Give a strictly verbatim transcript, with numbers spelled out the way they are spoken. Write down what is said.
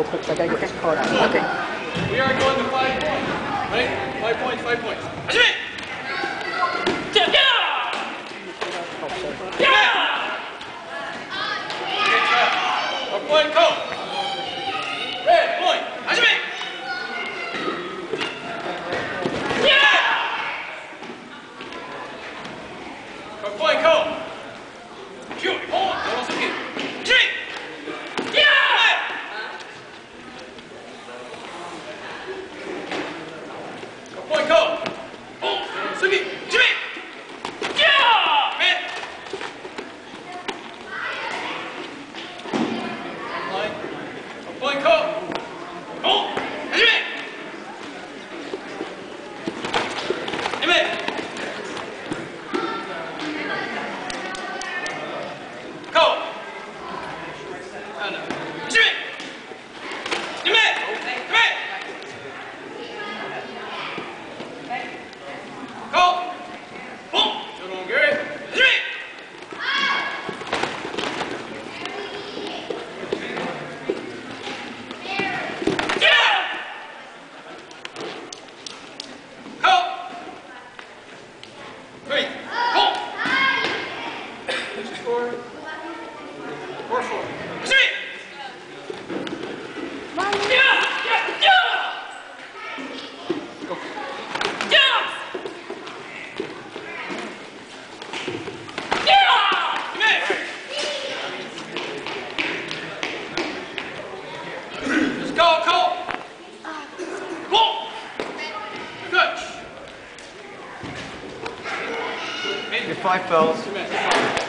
quick, so I gotta get this card out. Okay. We are going to five points, right? Five points, five points. Hajime! Yeah! Yeah! A point, go! Red, point, Hajime! Yeah! A point, go! Shoot, hold on, don't forget. Hajime! Point, go! Oh, Sugi! Jimmy! Yeah! Man! Line. Point, go! Oh! Jimmy! Jimmy! Go! Jimmy! Jimmy! Jimmy! Go! Boom! Shoot on Gary. Three! Yeah! Go! Three. Go! What's your score? Four, four. Three! Yeah! Yeah! Yeah! Go. Yeah! Go, go! Whoa! Good. Your five fellas.